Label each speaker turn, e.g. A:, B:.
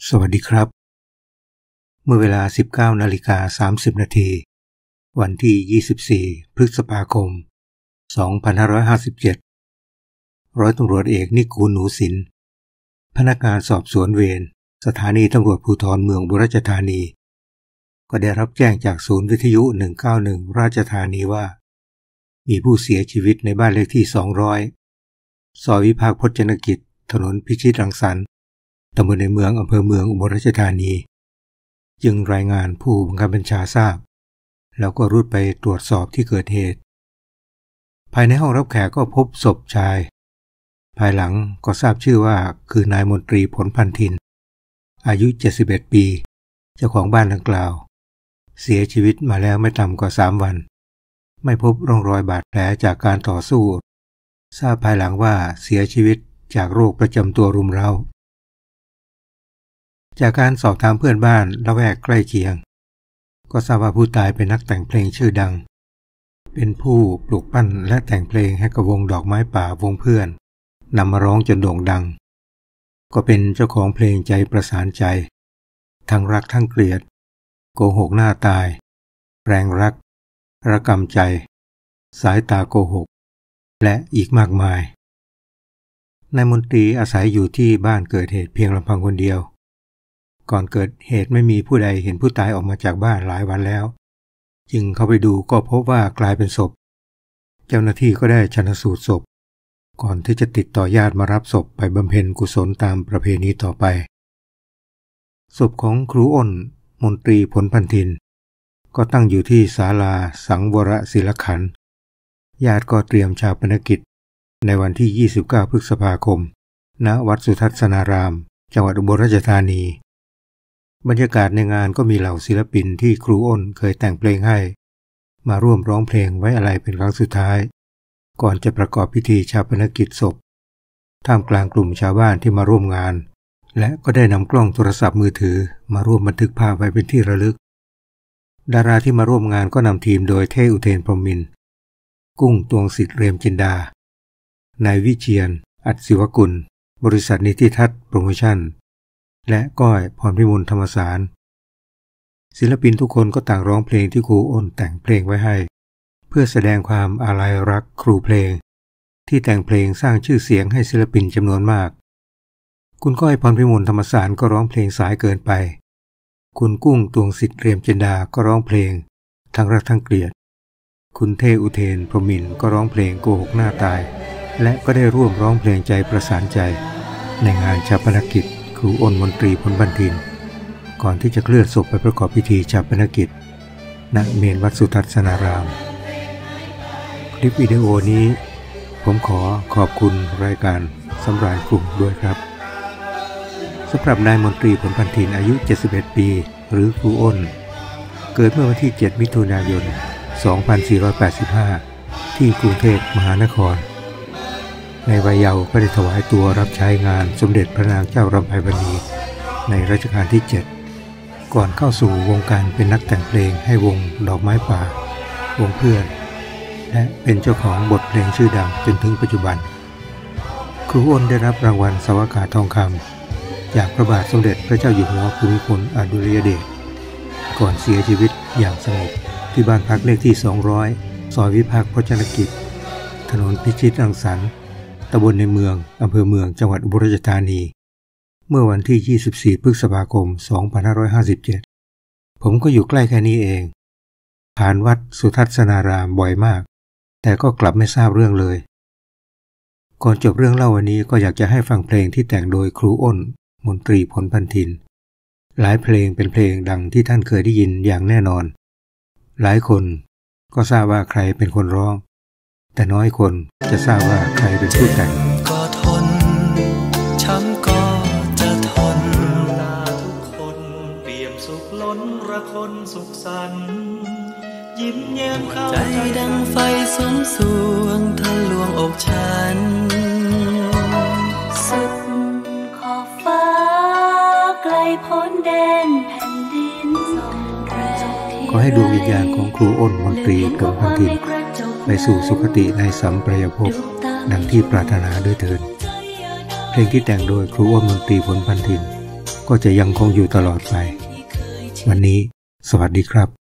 A: สวัสดีครับเมื่อเวลา 19:30 น.วันที่ 24 พฤษภาคม 2557 ร้อยตำรวจเอกนิกูล หนูสินพนักงานสอบสวนเวรสถานีตำรวจภูธรเมืองอุบลราชธานีก็ได้รับแจ้งจากศูนย์วิทยุ 191 ราชธานีว่ามีผู้เสียชีวิตในบ้านเลขที่ 200 ซอยวิภาคพจนกิจถนนพิชิตรังสรรค์ตำบลในเมืองอำเภอเมืองอุบลราชธานีจึงรายงานผู้บังคับบัญชาทราบแล้วก็รุดไปตรวจสอบที่เกิดเหตุภายในห้องรับแขกก็พบศพชายภายหลังก็ทราบชื่อว่าคือนายมนตรีผลพันธินอายุ71ปีเจ้าของบ้านดังกล่าวเสียชีวิตมาแล้วไม่ต่ำกว่า3 วันไม่พบร่องรอยบาดแผลจากการต่อสู้ทราบภายหลังว่าเสียชีวิตจากโรคประจำตัวรุมเร้าจากการสอบถามเพื่อนบ้านละแวกใกล้เคียงก็ทราบว่าผู้ตายเป็นนักแต่งเพลงชื่อดังเป็นผู้ปลูกปั้นและแต่งเพลงให้กับวงดอกไม้ป่าวงเพื่อนนำมาร้องจนโด่งดังก็เป็นเจ้าของเพลงใจประสานใจทั้งรักทั้งเกลียดโกหกหน้าตายแรงรักระกำใจสายตาโกหกและอีกมากมายนายมนตรีอาศัยอยู่ที่บ้านเกิดเหตุเพียงลำพังคนเดียวก่อนเกิดเหตุไม่มีผู้ใดเห็นผู้ตายออกมาจากบ้านหลายวันแล้วจึงเข้าไปดูก็พบว่ากลายเป็นศพเจ้าหน้าที่ก็ได้ชันสูตรศพก่อนที่จะติดต่อญาติมารับศพไปบำเพ็ญกุศลตามประเพณีต่อไปศพของครูอ้นมนตรีผลพันธินก็ตั้งอยู่ที่ศาลาสังวรศิลขันธ์ญาติก็เตรียมชาปนกิจในวันที่ 29 พฤษภาคมณวัดสุทัศนารามจังหวัดอุบลราชธานีบรรยากาศในงานก็มีเหล่าศิลปินที่ครูอ้นเคยแต่งเพลงให้มาร่วมร้องเพลงไว้อาลัยเป็นครั้งสุดท้ายก่อนจะประกอบพิธีชาปนกิจศพท่ามกลางกลุ่มชาวบ้านที่มาร่วมงานและก็ได้นำกล้องโทรศัพท์มือถือมาร่วมบันทึกภาพไว้เป็นที่ระลึกดาราที่มาร่วมงานก็นำทีมโดยเท่อุเทนพรหมินทร์กุ้งตวงสิทธิ์เรมจินดานายวิเชียรอัศศิวกุลบริษัทนิติทัศน์โปรโมชั่นและก้อยพรพิมลธรรมสารศิลปินทุกคนก็ต่างร้องเพลงที่ครูอ้นแต่งเพลงไว้ให้เพื่อแสดงความอาลัยรักครูเพลงที่แต่งเพลงสร้างชื่อเสียงให้ศิลปินจำนวนมากคุณก้อยพรพิมลธรรมสารก็ร้องเพลงสายเกินไปคุณกุ้งตวงสิทธิ์เรียมจินดาก็ร้องเพลงทั้งรักทั้งเกลียดคุณเทอุเทนพรหมินทร์ก็ร้องเพลงโกหกหน้าตายและก็ได้ร่วมร้องเพลงใจประสานใจในงานชาปนกิจครูอ้นมนตรีผลพันธินก่อนที่จะเคลื่อนศพไปประกอบพิธีชาปนกิจณเมรุวัดสุทัศนารามคลิปวิดีโอนี้ผมขอขอบคุณรายการสำราญกลุ่มด้วยครับสำหรับนายมนตรีผลพันธินอายุ71ปีหรือครูอ้นเกิดเมื่อวันที่7 มิถุนายน 2485ที่กรุงเทพมหานครในวัยเยาว์ก็ได้ถวายตัวรับใช้งานสมเด็จพระนางเจ้ารำไพพรรณีในรัชกาลที่7ก่อนเข้าสู่วงการเป็นนักแต่งเพลงให้วงดอกไม้ป่าวงเพื่อนและเป็นเจ้าของบทเพลงชื่อดังจนถึงปัจจุบันครูอ้นได้รับรางวัลสวากาทองคำจากพระบาทสมเด็จพระเจ้าอยู่หัวภูมิพลอดุลยเดชก่อนเสียชีวิตอย่างสงบที่บ้านพักเลขที่ 200 ซอยวิภาคพจนกิจถนนพิชิตรังสรรค์ตำบลในเมืองอำเภอเมืองจังหวัดอุบลราชธานีเมื่อวันที่ 24 พฤษภาคม 2557 ผมก็อยู่ใกล้แค่นี้เองผ่านวัดสุทัศนารามบ่อยมากแต่ก็กลับไม่ทราบเรื่องเลยก่อนจบเรื่องเล่าวันนี้ก็อยากจะให้ฟังเพลงที่แต่งโดยครูอ้นมนตรีผลพันธินหลายเพลงเป็นเพลงดังที่ท่านเคยได้ยินอย่างแน่นอนหลายคนก็ทราบว่าใครเป็นคนร้องแต่น้อยคนจะทราบว่าใครเป็นผู้แต่ง
B: ก็ทนช้ำก็จะทนตาทุกคนเปี่ยมสุขล้นระคนสุขสันต์ยิ้มแย้มเข้าใจดังไฟสูงสวงทะลวงอกฉัน
C: สุดขอบฟ้าไกลพ้นแดนแผ่นดิน
A: ขอให้ดวงวิญญาณของครูอ้นมนตรีผลพันธินไปสู่สุคติในสัมปรายภพดังที่ปรารถนาด้วยเถิดเพลงที่แต่งโดยครูอ้นมนตรีผลพันธินก็จะยังคงอยู่ตลอดไปวันนี้สวัสดีครับ